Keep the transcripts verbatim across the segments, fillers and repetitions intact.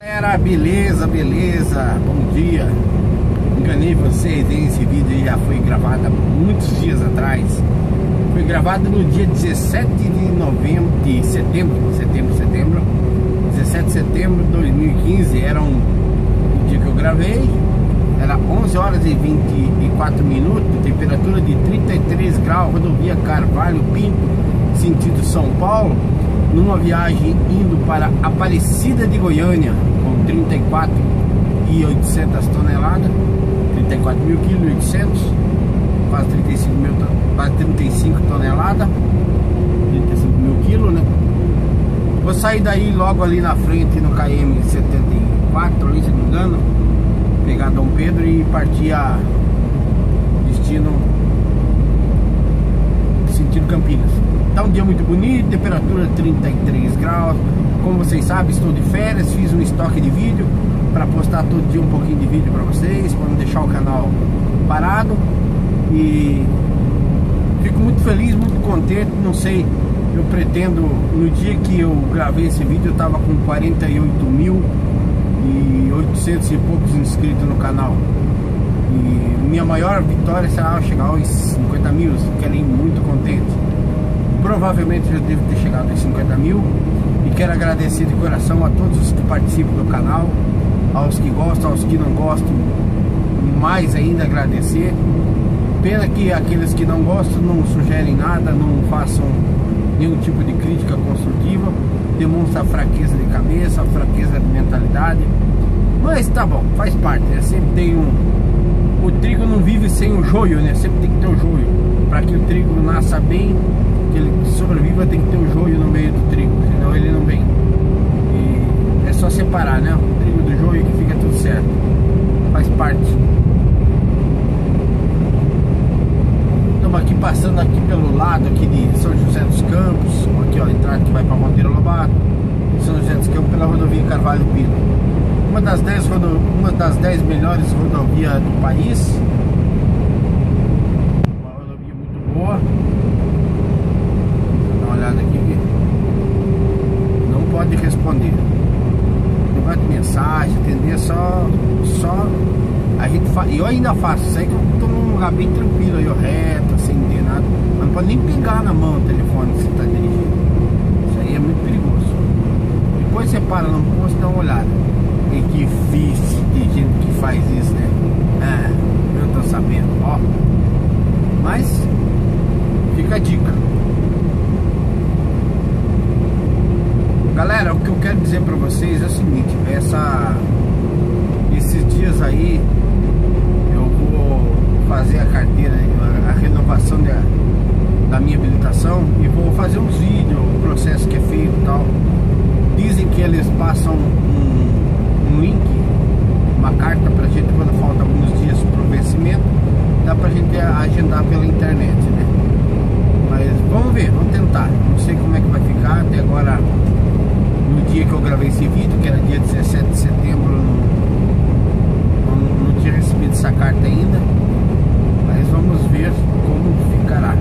Galera, beleza, beleza, bom dia. Enganei vocês, hein? Esse vídeo já foi gravado há muitos dias atrás. Foi gravado no dia dezessete de novembro, de setembro, setembro, setembro dezessete de setembro de dois mil e quinze, era um o dia que eu gravei. Era onze horas e vinte e quatro minutos, temperatura de trinta e três graus, rodovia Carvalho Pinto, sentido São Paulo, numa viagem indo para Aparecida de Goiânia, com trinta e quatro mil e oitocentas toneladas, trinta e quatro mil quilos e oitocentos, quase trinta e cinco mil, quase trinta e cinco toneladas, trinta e cinco mil quilos, né? Vou sair daí logo ali na frente no K M setenta e quatro, ali, se não me engano, pegar Dom Pedro e partir a destino sentido Campinas. Tá um dia muito bonito, temperatura trinta e três graus. Como vocês sabem, estou de férias, fiz um estoque de vídeo para postar todo dia um pouquinho de vídeo para vocês, para não deixar o canal parado. E fico muito feliz, muito contente. Não sei, eu pretendo, no dia que eu gravei esse vídeo eu tava com quarenta e oito mil e oitocentos e poucos inscritos no canal. E minha maior vitória será chegar aos cinquenta mil, ficarei muito contente. Provavelmente eu devo ter chegado aos cinquenta mil. E quero agradecer de coração a todos os que participam do canal, aos que gostam, aos que não gostam, mais ainda agradecer. Pena que aqueles que não gostam não sugerem nada, não façam nenhum tipo de crítica construtiva, demonstra fraqueza de cabeça, fraqueza de mentalidade. Mas tá bom, faz parte, né? Sempre tem um... O trigo não vive sem o joio, né? Sempre tem que ter o joio. Para que o trigo nasça bem, que ele sobreviva, tem que ter o joio no meio do trigo, senão ele não vem. E é só separar, né? O trigo do joio que fica tudo certo. Faz parte. Estamos aqui passando aqui pelo lado aqui de São José dos Campos. Aqui ó, a entrada que vai para Monteiro Lobato. São José dos Campos pela rodovia Carvalho Pinto. Uma das dez rodo... uma das dez melhores rodovias do país. Uma rodovia muito boa. Dá uma olhada aqui. Não pode responder. Negócio de mensagem, entender, só. Só. A gente fa... Eu ainda faço, sei que eu tô num lugar bem tranquilo aí, ó, reto, sem ter nada. Mas não pode nem pegar na mão o telefone que você tá dirigindo. Isso aí é muito perigoso. Depois você para no posto e dá uma olhada. É difícil de gente que faz isso, né? Ah, eu tô sabendo, ó. Mas fica a dica. Galera, o que eu quero dizer pra vocês é o seguinte: essa, esses dias aí eu vou fazer a carteira, a renovação da, da minha habilitação, e vou fazer uns vídeos, o processo que é feito e tal. Dizem que eles passam um um link, uma carta pra gente quando falta alguns dias pro vencimento, dá pra gente agendar pela internet, né? Mas vamos ver, vamos tentar. Não sei como é que vai ficar. Até agora, no dia que eu gravei esse vídeo, que era dia dezessete de setembro, não, não, não tinha recebido essa carta ainda. Mas vamos ver como ficará.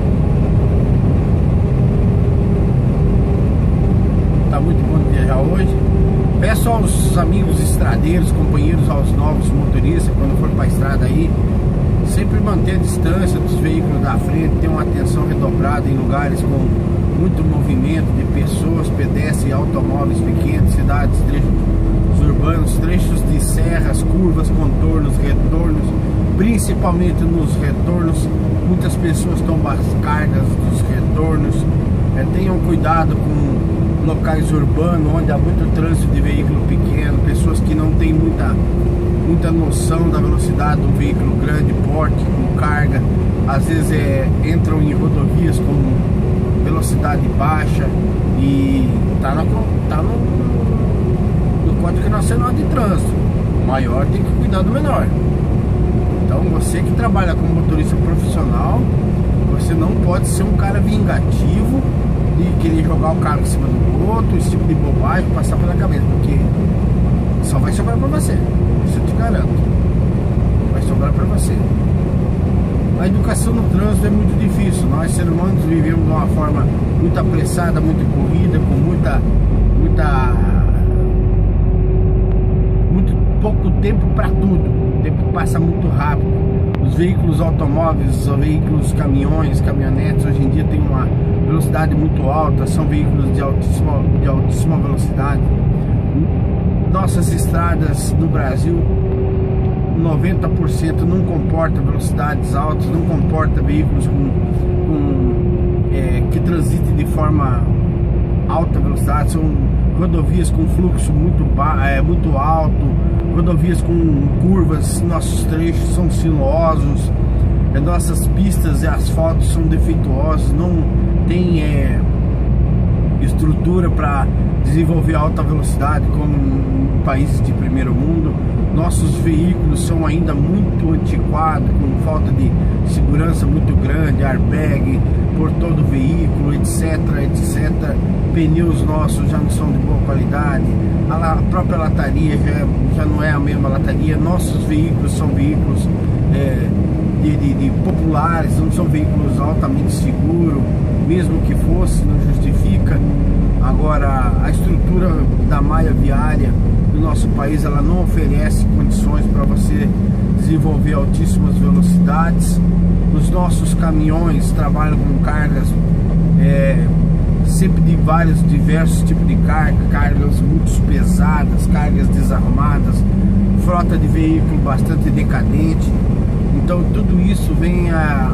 Tá muito bom de viajar hoje. Peço aos amigos estradeiros, companheiros, aos novos motoristas, quando for para a estrada aí, sempre manter a distância dos veículos da frente, ter uma atenção redobrada em lugares com muito movimento de pessoas, pedestres e automóveis pequenos, cidades, trechos urbanos, trechos de serras, curvas, contornos, retornos, principalmente nos retornos. Muitas pessoas tomam as cargas dos retornos. É, tenham cuidado com locais urbanos onde há muito trânsito de veículo pequeno, pessoas que não têm muita, muita noção da velocidade do veículo grande, porte, com carga, às vezes é, entram em rodovias com velocidade baixa e tá no, tá no, no Código Nacional de Trânsito. O maior tem que cuidar do menor. Então você que trabalha como motorista profissional, você não pode ser um cara vingativo e querer jogar o carro em cima do outro, esse tipo de bobagem, passar pela cabeça, porque só vai sobrar pra você, isso eu te garanto, vai sobrar pra você. A educação no trânsito é muito difícil, nós seres humanos vivemos de uma forma muito apressada, muito corrida, com muita, muita pouco tempo para tudo, o tempo passa muito rápido. Os veículos automóveis, os veículos caminhões, caminhonetes, hoje em dia tem uma velocidade muito alta, são veículos de altíssima, de altíssima velocidade. Nossas estradas no Brasil, noventa por cento não comporta velocidades altas, não comporta veículos com, com, é, que transitem de forma alta velocidade, são rodovias com fluxo muito, é, muito alto, rodovias com curvas, nossos trechos são sinuosos, é, nossas pistas e asfaltos são defeituosos, não tem é, estrutura para desenvolver alta velocidade como em países de primeiro mundo. Nossos veículos são ainda muito antiquados, com falta de segurança muito grande, airbag por todo o veículo, etc, etcétera. Pneus nossos já não são de boa qualidade, a própria lataria já, já não é a mesma lataria. Nossos veículos são veículos é, de, de, de populares, não são veículos altamente seguros, mesmo que fosse, não justifica. Agora, a estrutura da malha viária do nosso país, ela não oferece condições para você desenvolver altíssimas velocidades. Os nossos caminhões trabalham com cargas é, sempre de vários, diversos tipos de carga, cargas muito pesadas, cargas desarmadas, frota de veículo bastante decadente. Então tudo isso vem a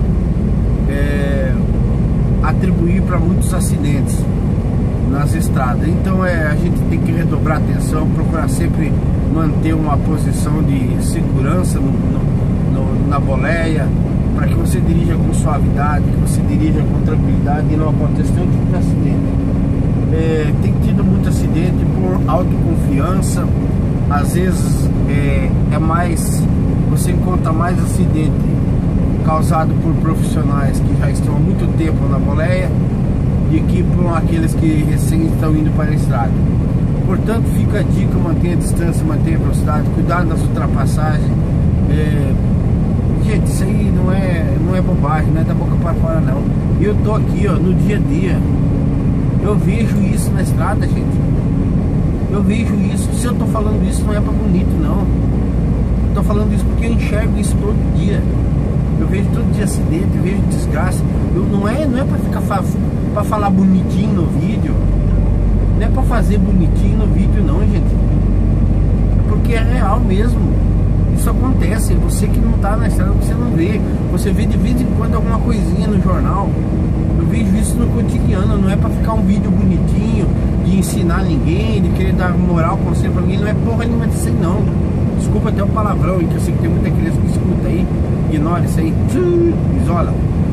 é, atribuir para muitos acidentes nas estradas. Então é, a gente tem que redobrar atenção, procurar sempre manter uma posição de segurança no, no, no, na boleia, para que você dirija com suavidade, que você dirija com tranquilidade e não aconteça nenhum tipo de acidente. É, tem tido muito acidente por autoconfiança, às vezes é, é mais, você encontra mais acidente causado por profissionais que já estão há muito tempo na boleia de que por aqueles que recém estão indo para a estrada. Portanto, fica a dica: mantenha a distância, mantenha a velocidade, cuidado das ultrapassagens. É, gente, isso aí não é, não é bobagem, não é da boca para fora não. E eu tô aqui, ó, no dia a dia, eu vejo isso na estrada, gente. Eu vejo isso. Se eu tô falando isso, não é para bonito não. Eu tô falando isso porque eu enxergo isso todo dia. Eu vejo todo dia acidente, eu vejo desgraça. Eu, não é, não é para ficar para falar bonitinho no vídeo. Não é para fazer bonitinho no vídeo não, gente. Porque é real mesmo. Isso acontece. Você que não tá na estrada, você não vê. Você vê de vez em quando alguma coisinha no jornal. Eu vejo isso no cotidiano. Não é para ficar um vídeo bonitinho, de ensinar ninguém, de querer dar moral, conselho pra ninguém. Não é porra nenhuma disso aí não. Desculpa até o palavrão, que eu sei que tem muita criança que escuta aí. Ignora isso aí. Isola.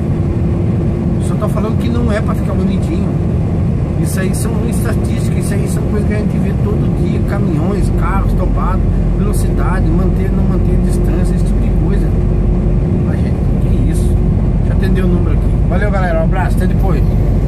Só tô falando que não é pra ficar bonitinho. Isso aí são estatísticas, isso aí são coisas que a gente vê todo dia. Caminhões, carros topados, velocidade, manter, não manter distância, esse tipo de coisa. Mas gente, que isso? Deixa eu atender o número aqui. Valeu galera, um abraço, até depois.